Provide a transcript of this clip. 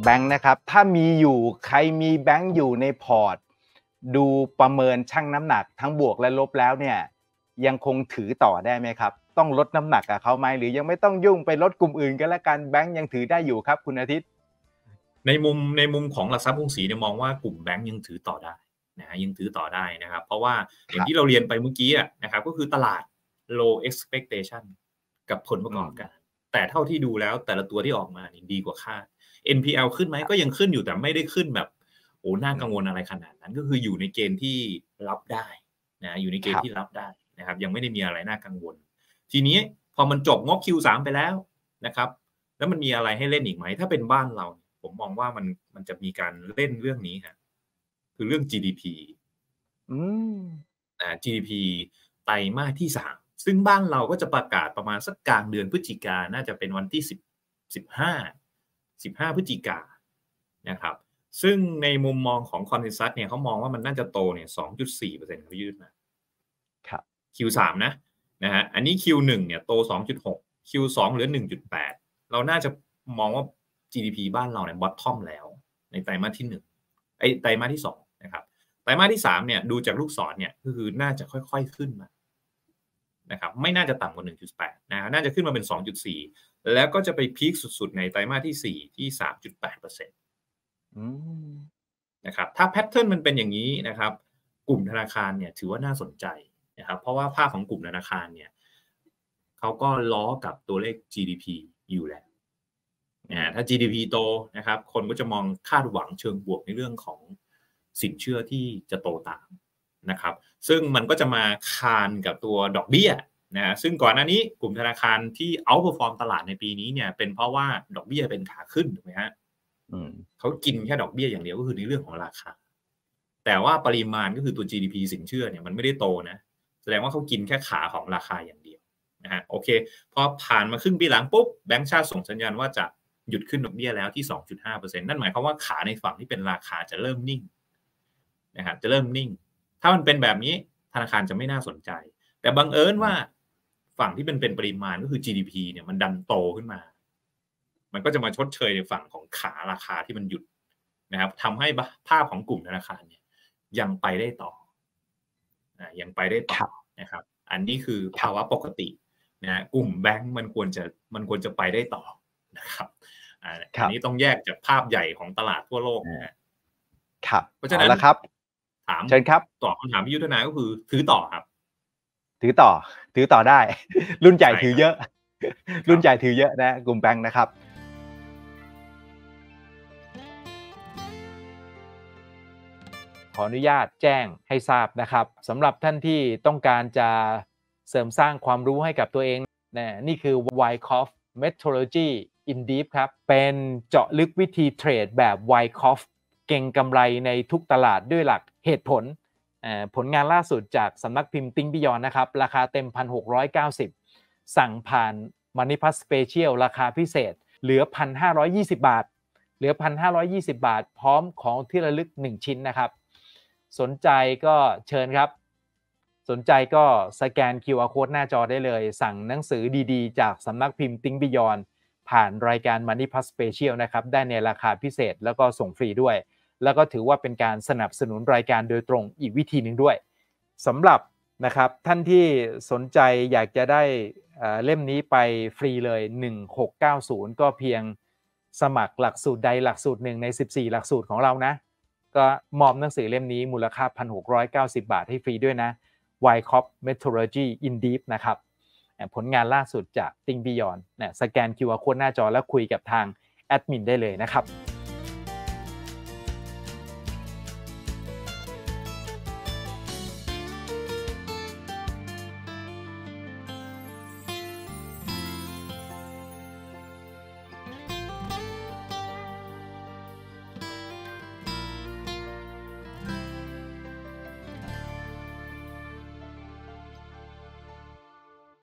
แบงค์นะครับถ้ามีอยู่ใครมีแบงค์อยู่ในพอร์ตดูประเมินชั่งน้ำหนักทั้งบวกและลบแล้วเนี่ยยังคงถือต่อได้ไหมครับต้องลดน้ำหนักกับเขาไหมหรือยังไม่ต้องยุ่งไปลดกลุ่มอื่นกันละกันแบงค์ยังถือได้อยู่ครับคุณอาทิตย์ในมุมของหลักทรัพย์กรุงศรีเนี่ยมองว่ากลุ่มแบงค์ยังถือต่อได้นะฮะยังถือต่อได้นะครับเพราะว่าอย่างที่เราเรียนไปเมื่อกี้นะครับก็คือตลาด low expectation กับผลประกอบการแต่เท่าที่ดูแล้วแต่ละตัวที่ออกมานี่ดีกว่าคาด NPL ขึ้นไหมก็ยังขึ้นอยู่แต่ไม่ได้ขึ้นแบบโอ้น่ากังวลอะไรขนาดนั้นก็คืออยู่ในเกณฑ์ที่รับได้นะอยู่ในเกณฑ์ที่รับได้นะครับยังไม่ได้มีอะไรน่ากังวลทีนี้พอมันจบงบ Q3 ไปแล้วนะครับแล้วมันมีอะไรให้เล่นอีกไหมถ้าเป็นบ้านเราผมมองว่ามันจะมีการเล่นเรื่องนี้ฮะคือเรื่อง GDP GDP ไตรมาสที่3ซึ่งบ้านเราก็จะประกาศประมาณสักกลางเดือนพฤศจิกายนน่าจะเป็นวันที่15พฤศจิกายนนะครับซึ่งในมุมมองของ Consensus เนี่ยเขามองว่ามันน่าจะโตเนี่ย 2.4% เขายืดมาครับ Q3 นะฮะอันนี้ Q1 เนี่ยโต 2.6 Q2 เหลือ 1.8 เราน่าจะมองว่า GDP บ้านเราเนี่ย bottom แล้วในไตรมาสที่1ไตรมาสที่2นะครับไตรมาสที่3เนี่ยดูจากลูกศรเนี่ยก็คือน่าจะค่อยๆขึ้นมานะครับไม่น่าจะต่ำกว่า 1.8 นะน่าจะขึ้นมาเป็น 2.4 แล้วก็จะไปพีคสุดๆในไตรมาสที่4ที่ 3.8% นะครับถ้าแพทเทิร์นมันเป็นอย่างนี้นะครับกลุ่มธนาคารเนี่ยถือว่าน่าสนใจนะครับเพราะว่าภาพของกลุ่มธนาคารเนี่ยเขาก็ล้อกับตัวเลข GDP อยู่แล้วถ้า GDP โตนะครับคนก็จะมองคาดหวังเชิงบวกในเรื่องของสินเชื่อที่จะโตตามนะครับซึ่งมันก็จะมาคานกับตัวดอกเบี้ยนะซึ่งก่อนหน้านี้กลุ่มธนาคารที่outperformตลาดในปีนี้เนี่ยเป็นเพราะว่าดอกเบี้ยเป็นขาขึ้นถูกไหมฮะเขากินแค่ดอกเบี้ยอย่างเดียวก็คือในเรื่องของราคาแต่ว่าปริมาณก็คือตัว GDP สินเชื่อเนี่ยมันไม่ได้โตนะแสดงว่าเขากินแค่ขาของราคาอย่างเดียวนะฮะโอเคพอผ่านมาครึ่งปีหลังปุ๊บแบงก์ชาติส่งสัญญาณว่าจะหยุดขึ้นดอกเบี้ยแล้วที่ 2.5% นั่นหมายความว่าขาในฝั่งที่เป็นราคาจะเริ่มนิ่งนะครับจะเริ่มนิ่งถ้ามันเป็นแบบนี้ธนาคารจะไม่น่าสนใจแต่บังเอิญว่าฝั่งที่เป็นปริมาณก็คือ GDP เนี่ยมันดันโตขึ้นมามันก็จะมาชดเชยในฝั่งของขาราคาที่มันหยุดนะครับทำให้ภาพของกลุ่มธนาคารเนี่ยยังไปได้ต่อยังไปได้ต่อนะครับอันนี้คือภาวะปกตินะกลุ่มแบงก์มันควรจะไปได้ต่อนะครับอันนี้ต้องแยกจากภาพใหญ่ของตลาดทั่วโลกนะครับเพราะฉะนั้นครับถามเชิญครับตอบคำถามพี่ยุทธนาก็คือถือต่อครับถือต่อได้รุ่นใหญ่ถือเยอะรุ่นใหญ่ถือเยอะนะกลุ่มแบงค์นะครับขออนุญาตแจ้งให้ทราบนะครับสำหรับท่านที่ต้องการจะเสริมสร้างความรู้ให้กับตัวเองนี่คือ Wyckoff Methodology in Deep ครับเป็นเจาะลึกวิธีเทรดแบบ Wyckoff เก่งกำไรในทุกตลาดด้วยหลักเหตุผลผลงานล่าสุดจากสำนักพิมพ์ Think Beyond นะครับราคาเต็ม 1,690 สั่งผ่าน Money Plus Special ราคาพิเศษเหลือ 1,520 บาทเหลือ 1,520 บาทพร้อมของที่ระลึก1ชิ้นนะครับสนใจก็เชิญครับสนใจก็สแกน QR Code หน้าจอได้เลยสั่งหนังสือดีๆจากสำนักพิมพ์ Think Beyond ผ่านรายการ Money Plus Special นะครับได้ในราคาพิเศษแล้วก็ส่งฟรีด้วยแล้วก็ถือว่าเป็นการสนับสนุนรายการโดยตรงอีกวิธีหนึ่งด้วยสำหรับนะครับท่านที่สนใจอยากจะได้เล่มนี้ไปฟรีเลย1690ก็เพียงสมัครหลักสูตรใดหลักสูตรหนึ่งใน14หลักสูตรของเรานะก็มอบหนังสือเล่มนี้มูลค่า 1,690 บาทให้ฟรีด้วยนะ Wyckoff Methodology in Deep นะครับผลงานล่าสุดจาก Think Beyond สแกน QR Code หน้าจอแล้วคุยกับทางแอดมินได้เลยนะครับ